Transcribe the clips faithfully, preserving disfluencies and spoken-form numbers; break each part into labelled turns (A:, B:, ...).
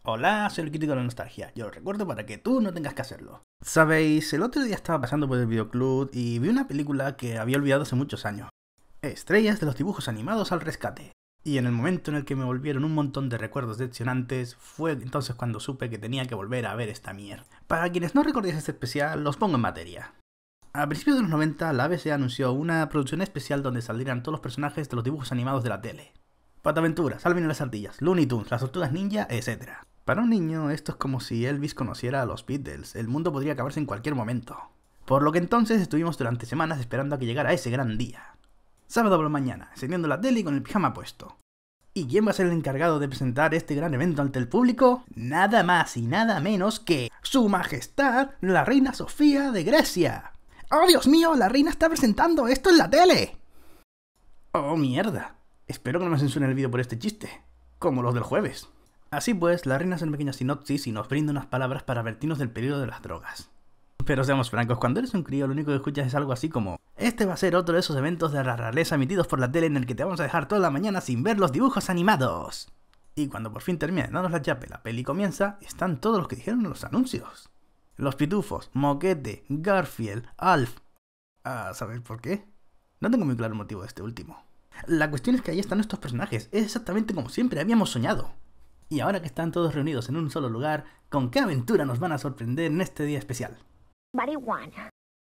A: Hola, soy el crítico de la nostalgia. Yo lo recuerdo para que tú no tengas que hacerlo. Sabéis, el otro día estaba pasando por el videoclub y vi una película que había olvidado hace muchos años. Estrellas de los dibujos animados al rescate. Y en el momento en el que me volvieron un montón de recuerdos decepcionantes, fue entonces cuando supe que tenía que volver a ver esta mierda. Para quienes no recordéis este especial, los pongo en materia. A principios de los noventa, la A B C anunció una producción especial donde saldrían todos los personajes de los dibujos animados de la tele. PatAventuras, Alvin y las ardillas, Looney Tunes, las tortugas ninja, etcétera. Para un niño, esto es como si Elvis conociera a los Beatles. El mundo podría acabarse en cualquier momento. Por lo que entonces estuvimos durante semanas esperando a que llegara ese gran día. Sábado por la mañana, encendiendo la tele y con el pijama puesto. ¿Y quién va a ser el encargado de presentar este gran evento ante el público? Nada más y nada menos que Su Majestad, la Reina Sofía de Grecia. ¡Oh, Dios mío! ¡La reina está presentando esto en la tele! ¡Oh, mierda! Espero que no me censuren el vídeo por este chiste. Como los del jueves. Así pues, la reina hace una pequeña sinopsis y nos brinda unas palabras para advertirnos del peligro de las drogas. Pero seamos francos, cuando eres un crío lo único que escuchas es algo así como: este va a ser otro de esos eventos de la realeza emitidos por la tele en el que te vamos a dejar toda la mañana sin ver los dibujos animados. Y cuando por fin termina de darnos la chapa y la peli comienza, están todos los que dijeron en los anuncios. Los Pitufos, Moquete, Garfield, Alf... ¿A saber por qué? No tengo muy claro el motivo de este último. La cuestión es que ahí están estos personajes, es exactamente como siempre habíamos soñado. Y ahora que están todos reunidos en un solo lugar, ¿con qué aventura nos van a sorprender en este día especial?
B: Marihuana.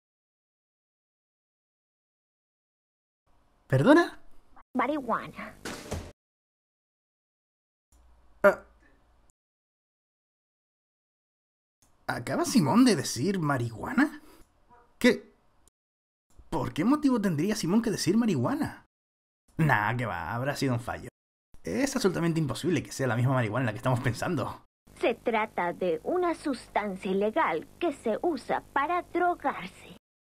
A: ¿Perdona?
B: Marihuana.
A: Ah. ¿Acaba Simón de decir marihuana? ¿Qué? ¿Por qué motivo tendría Simón que decir marihuana? Nah, que va, habrá sido un fallo. Es absolutamente imposible que sea la misma marihuana en la que estamos pensando.
B: Se trata de una sustancia ilegal que se usa para drogarse.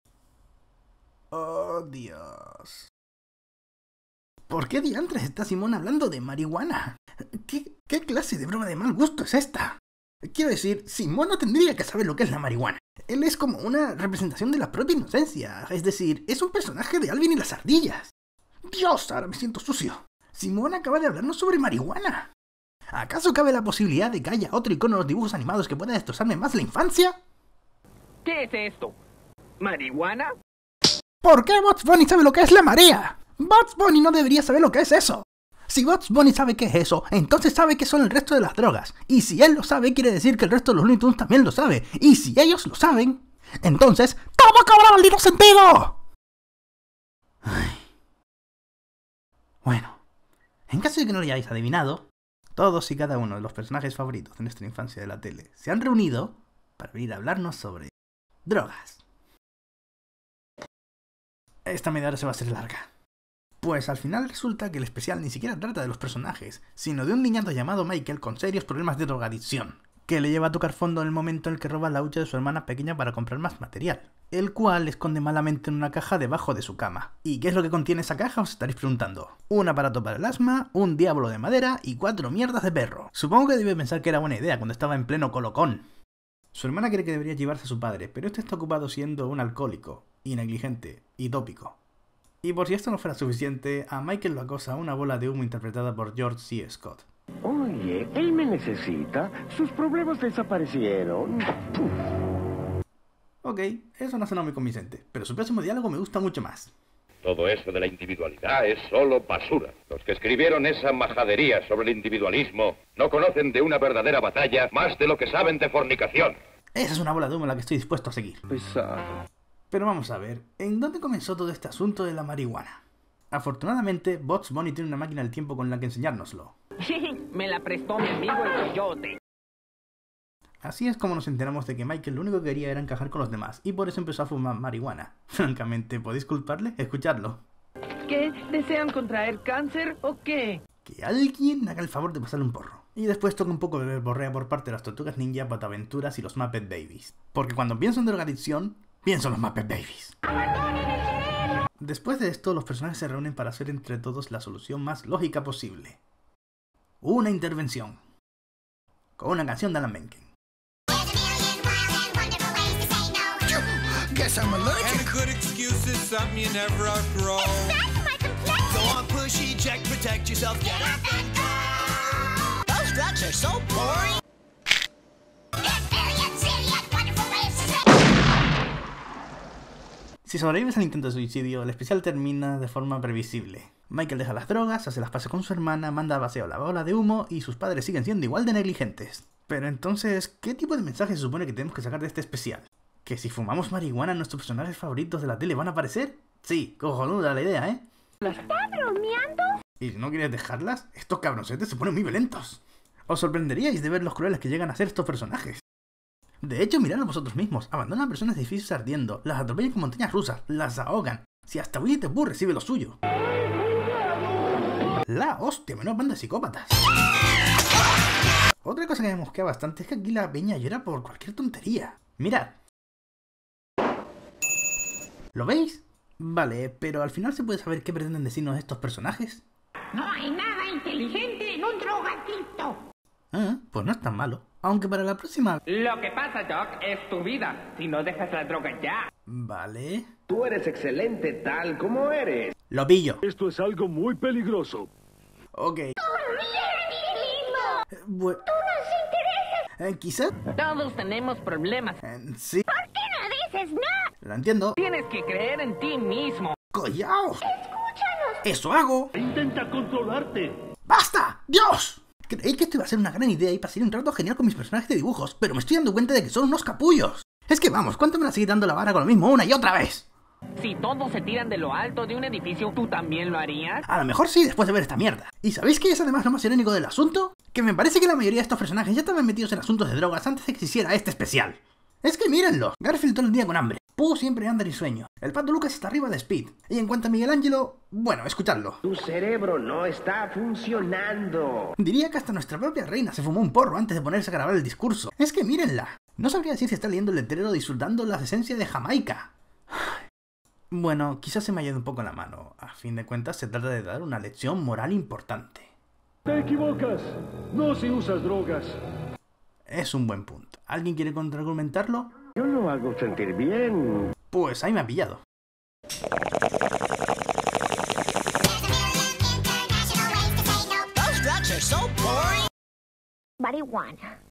A: Oh, Dios. ¿Por qué diantres está Simón hablando de marihuana? ¿Qué, qué clase de broma de mal gusto es esta? Quiero decir, Simón no tendría que saber lo que es la marihuana. Él es como una representación de la propia inocencia. Es decir, es un personaje de Alvin y las ardillas. Dios, ahora me siento sucio. Simón acaba de hablarnos sobre marihuana. ¿Acaso cabe la posibilidad de que haya otro icono de los dibujos animados que pueda destrozarme más la infancia?
C: ¿Qué es esto? ¿Marihuana?
A: ¿Por qué Bugs Bunny sabe lo que es la marea? Bugs Bunny no debería saber lo que es eso. Si Bugs Bunny sabe qué es eso, entonces sabe qué son el resto de las drogas. Y si él lo sabe, quiere decir que el resto de los Looney Tunes también lo sabe. Y si ellos lo saben, entonces ¡todo cobra maldito sentido! Ay. Bueno, en caso de que no lo hayáis adivinado, todos y cada uno de los personajes favoritos de nuestra infancia de la tele se han reunido para venir a hablarnos sobre drogas. Esta media hora se va a hacer larga. Pues al final resulta que el especial ni siquiera trata de los personajes, sino de un niñato llamado Michael con serios problemas de drogadicción, que le lleva a tocar fondo en el momento en el que roba la hucha de su hermana pequeña para comprar más material, el cual esconde malamente en una caja debajo de su cama. ¿Y qué es lo que contiene esa caja? Os estaréis preguntando. Un aparato para el asma, un diablo de madera y cuatro mierdas de perro. Supongo que debe pensar que era buena idea cuando estaba en pleno colocón. Su hermana cree que debería llevarse a su padre, pero este está ocupado siendo un alcohólico, y negligente, y tópico. Y por si esto no fuera suficiente, a Michael lo acosa una bola de humo interpretada por George C. Scott.
D: Oye, él me necesita. Sus problemas desaparecieron. Puf.
A: Ok, eso no suena muy convincente, pero su próximo diálogo me gusta mucho más.
E: Todo eso de la individualidad es solo basura. Los que escribieron esa majadería sobre el individualismo no conocen de una verdadera batalla más de lo que saben de fornicación.
A: Esa es una bola de humo en la que estoy dispuesto a seguir.
D: Pesado.
A: Pero vamos a ver, ¿en dónde comenzó todo este asunto de la marihuana? Afortunadamente, Bugs Bunny tiene una máquina del tiempo con la que enseñárnoslo.
C: Me la prestó mi amigo el coyote.
A: Así es como nos enteramos de que Michael lo único que quería era encajar con los demás, y por eso empezó a fumar marihuana. Francamente, ¿podéis culparle? Escuchadlo.
C: ¿Qué? ¿Desean contraer cáncer o qué?
A: Que alguien haga el favor de pasarle un porro. Y después toca un poco de verborrea por parte de las Tortugas Ninja, PatAventuras y los Muppet Babies. Porque cuando pienso en drogadicción, pienso en los Muppet Babies. Después de esto, los personajes se reúnen para hacer entre todos la solución más lógica posible. Una intervención. Con una canción de Alan Menken.
F: Guess I'm allergic.
G: And a good excuse is something you never outgrow.
B: That's my complexion.
F: Go on, push, eject, protect yourself, get up and go. Those drugs are so boring.
A: Si sobrevives al intento de suicidio, el especial termina de forma previsible. Michael deja las drogas, hace las paces con su hermana, manda a paseo la bola de humo y sus padres siguen siendo igual de negligentes. Pero entonces, ¿qué tipo de mensaje se supone que tenemos que sacar de este especial? ¿Que si fumamos marihuana nuestros personajes favoritos de la tele van a aparecer? Sí, cojonuda la idea, ¿eh?
B: ¿Está bromeando?
A: ¿Y si no quieres dejarlas? Estos cabroncetes se ponen muy violentos. Os sorprenderíais de ver los crueles que llegan a ser estos personajes. De hecho, miradlo vosotros mismos. Abandonan personas de edificios ardiendo, las atropellan con montañas rusas, las ahogan. Si hasta Winnie the Pooh recibe lo suyo. La hostia, menos banda de psicópatas. Otra cosa que me mosquea bastante es que aquí la peña llora por cualquier tontería. Mirad. ¿Lo veis? Vale, pero al final se puede saber qué pretenden decirnos estos personajes.
F: No hay nada inteligente en un drogadicto.
A: Ah, pues no es tan malo. Aunque para la próxima...
H: Lo que pasa, Doc, es tu vida. Si no dejas la droga ya.
A: Vale...
D: Tú eres excelente tal como eres.
A: Lo pillo.
I: Esto es algo muy peligroso.
A: Ok. Eh, bueno...
B: ¡Tú nos interesas!
A: Eh, ¿Quizá?
C: Todos tenemos problemas.
A: Eh, sí.
B: ¿Por qué no dices nada?
A: Lo entiendo.
C: Tienes que creer en ti mismo.
A: ¡Collaos!
B: Escúchanos.
A: ¡Eso hago!
I: Intenta controlarte.
A: ¡Basta! ¡Dios! Creí que esto iba a ser una gran idea y pasar un rato genial con mis personajes de dibujos, pero me estoy dando cuenta de que son unos capullos. Es que vamos, ¿cuánto me van a seguir dando la vara con lo mismo una y otra vez?
C: Si todos se tiran de lo alto de un edificio, ¿tú también lo harías?
A: A lo mejor sí, después de ver esta mierda. ¿Y sabéis qué es además lo más irónico del asunto? Que me parece que la mayoría de estos personajes ya estaban metidos en asuntos de drogas antes de que se hiciera este especial. Es que mírenlo, Garfield todo el día con hambre, Pooh siempre anda risueño, el Pato Lucas está arriba de Speed, y en cuanto a Miguel Ángelo, bueno, escuchadlo.
D: Tu cerebro no está funcionando.
A: Diría que hasta nuestra propia reina se fumó un porro antes de ponerse a grabar el discurso. Es que mírenla. No sabría decir si está leyendo el letrero disfrutando la esencia de Jamaica. Bueno, quizás se me haya ido un poco la mano. A fin de cuentas se trata de dar una lección moral importante.
I: Te equivocas. No si usas drogas.
A: Es un buen punto. ¿Alguien quiere contraargumentarlo?
D: Yo lo hago sentir bien.
A: Pues ahí me ha pillado.
B: Marihuana.